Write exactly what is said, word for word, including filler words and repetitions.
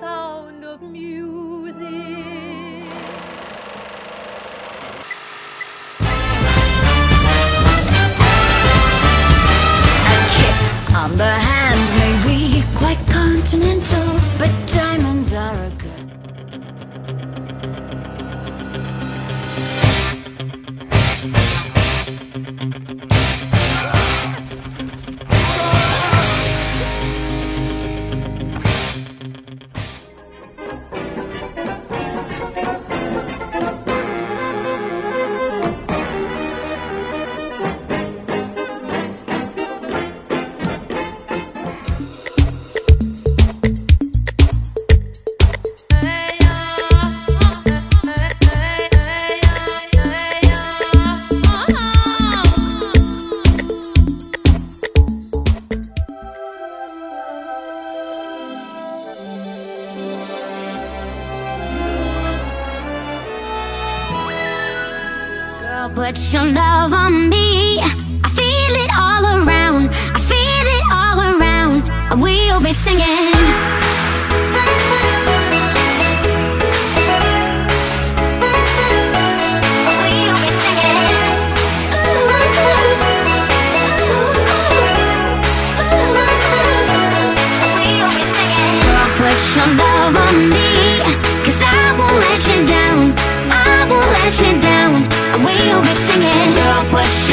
sound of music. A kiss on the hand may be quite continental, but diamonds are a good. Put your love on me. I feel it all around. I feel it all around. We'll be singing. We'll be singing. Ooh, ooh, ooh, ooh. We'll be singing. Girl, put your love on me, 'cause I won't let you down. I won't let you down. We'll be singing. Girl, put